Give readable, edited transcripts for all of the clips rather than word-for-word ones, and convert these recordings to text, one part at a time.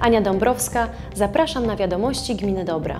Ania Dąbrowska, zapraszam na wiadomości Gminy Dobra.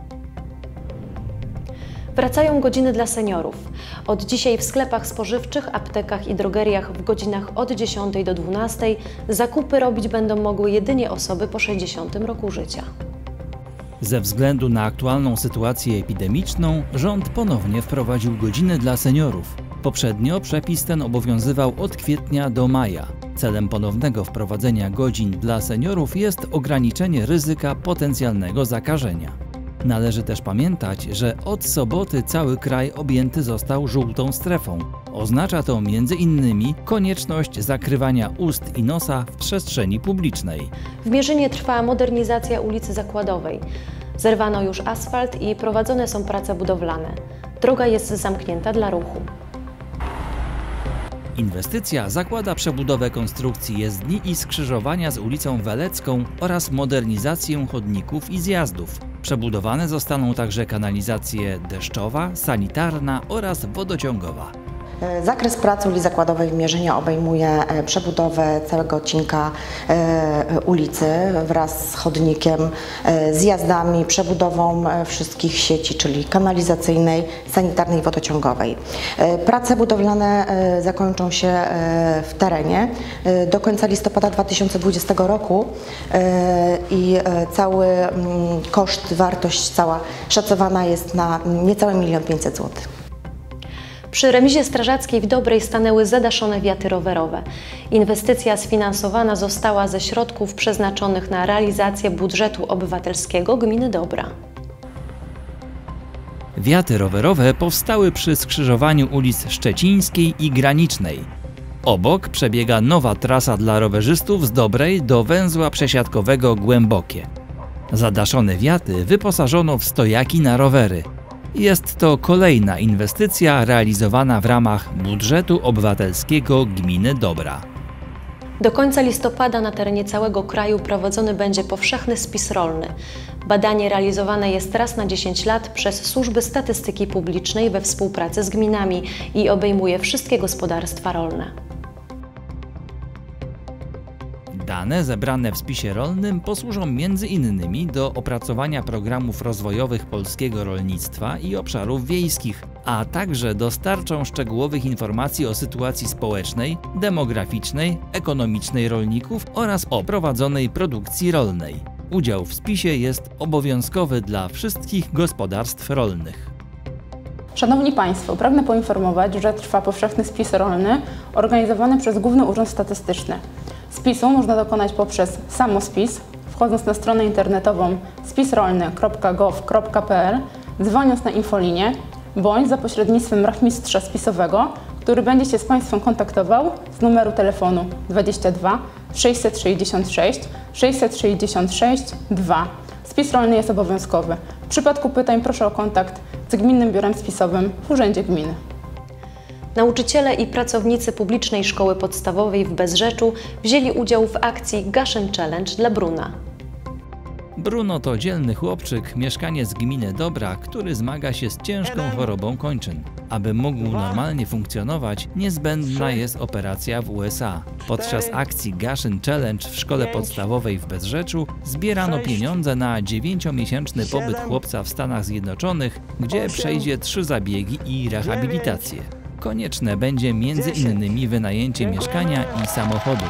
Wracają godziny dla seniorów. Od dzisiaj w sklepach spożywczych, aptekach i drogeriach w godzinach od 10 do 12 zakupy robić będą mogły jedynie osoby po 60 roku życia. Ze względu na aktualną sytuację epidemiczną rząd ponownie wprowadził godziny dla seniorów. Poprzednio przepis ten obowiązywał od kwietnia do maja. Celem ponownego wprowadzenia godzin dla seniorów jest ograniczenie ryzyka potencjalnego zakażenia. Należy też pamiętać, że od soboty cały kraj objęty został żółtą strefą. Oznacza to m.in. konieczność zakrywania ust i nosa w przestrzeni publicznej. W Mierzynie trwa modernizacja ulicy Zakładowej. Zerwano już asfalt i prowadzone są prace budowlane. Droga jest zamknięta dla ruchu. Inwestycja zakłada przebudowę konstrukcji jezdni i skrzyżowania z ulicą Welecką oraz modernizację chodników i zjazdów. Przebudowane zostaną także kanalizacje deszczowa, sanitarna oraz wodociągowa. Zakres pracy ulicy Zakładowej w Mierzynie obejmuje przebudowę całego odcinka ulicy wraz z chodnikiem, zjazdami, przebudową wszystkich sieci, czyli kanalizacyjnej, sanitarnej i wodociągowej. Prace budowlane zakończą się w terenie do końca listopada 2020 roku i cały koszt, wartość cała szacowana jest na niecałe 1 500 000 zł. Przy remizie strażackiej w Dobrej stanęły zadaszone wiaty rowerowe. Inwestycja sfinansowana została ze środków przeznaczonych na realizację budżetu obywatelskiego Gminy Dobra. Wiaty rowerowe powstały przy skrzyżowaniu ulic Szczecińskiej i Granicznej. Obok przebiega nowa trasa dla rowerzystów z Dobrej do węzła przesiadkowego Głębokie. Zadaszone wiaty wyposażono w stojaki na rowery. Jest to kolejna inwestycja realizowana w ramach budżetu obywatelskiego Gminy Dobra. Do końca listopada na terenie całego kraju prowadzony będzie powszechny spis rolny. Badanie realizowane jest raz na 10 lat przez służby statystyki publicznej we współpracy z gminami i obejmuje wszystkie gospodarstwa rolne. Dane zebrane w spisie rolnym posłużą m.in. do opracowania programów rozwojowych polskiego rolnictwa i obszarów wiejskich, a także dostarczą szczegółowych informacji o sytuacji społecznej, demograficznej, ekonomicznej rolników oraz o prowadzonej produkcji rolnej. Udział w spisie jest obowiązkowy dla wszystkich gospodarstw rolnych. Szanowni Państwo, pragnę poinformować, że trwa powszechny spis rolny organizowany przez Główny Urząd Statystyczny. Spisu można dokonać poprzez samospis, wchodząc na stronę internetową spisrolny.gov.pl, dzwoniąc na infolinię, bądź za pośrednictwem rachmistrza spisowego, który będzie się z Państwem kontaktował z numeru telefonu 22 666 666 2. Spis rolny jest obowiązkowy. W przypadku pytań proszę o kontakt z Gminnym Biurem Spisowym w Urzędzie Gminy. Nauczyciele i pracownicy publicznej szkoły podstawowej w Bezrzeczu wzięli udział w akcji Gaszyn Challenge dla Bruna. Bruno to dzielny chłopczyk, mieszkaniec gminy Dobra, który zmaga się z ciężką chorobą kończyn. Aby mógł normalnie funkcjonować, niezbędna jest operacja w USA. Podczas akcji Gaszyn Challenge w szkole podstawowej w Bezrzeczu zbierano pieniądze na 9-miesięczny pobyt chłopca w Stanach Zjednoczonych, gdzie przejdzie 3 zabiegi i rehabilitację. Konieczne będzie m.in. wynajęcie mieszkania i samochodu.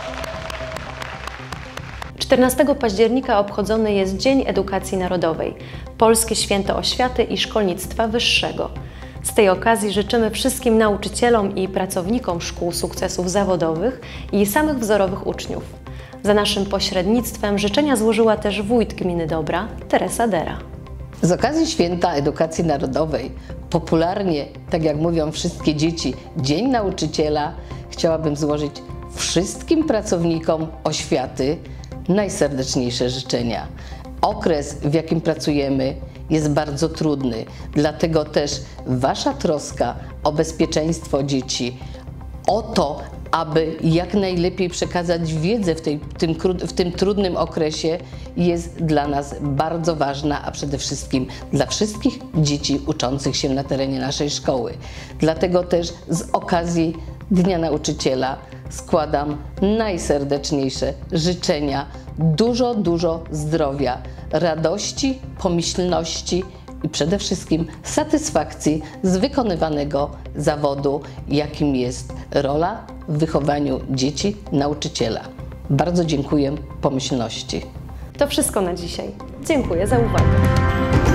14 października obchodzony jest Dzień Edukacji Narodowej, Polskie Święto Oświaty i Szkolnictwa Wyższego. Z tej okazji życzymy wszystkim nauczycielom i pracownikom szkół sukcesów zawodowych i samych wzorowych uczniów. Za naszym pośrednictwem życzenia złożyła też wójt gminy Dobra, Teresa Dera. Z okazji Święta Edukacji Narodowej, popularnie, tak jak mówią wszystkie dzieci, Dzień Nauczyciela, chciałabym złożyć wszystkim pracownikom oświaty najserdeczniejsze życzenia. Okres, w jakim pracujemy, jest bardzo trudny, dlatego też Wasza troska o bezpieczeństwo dzieci, o to, aby jak najlepiej przekazać wiedzę w tym trudnym okresie, jest dla nas bardzo ważna, a przede wszystkim dla wszystkich dzieci uczących się na terenie naszej szkoły. Dlatego też z okazji Dnia Nauczyciela składam najserdeczniejsze życzenia dużo zdrowia, radości, pomyślności i przede wszystkim satysfakcji z wykonywanego zawodu, jakim jest rola w wychowaniu dzieci nauczyciela. Bardzo dziękuję pomyślności. To wszystko na dzisiaj. Dziękuję za uwagę.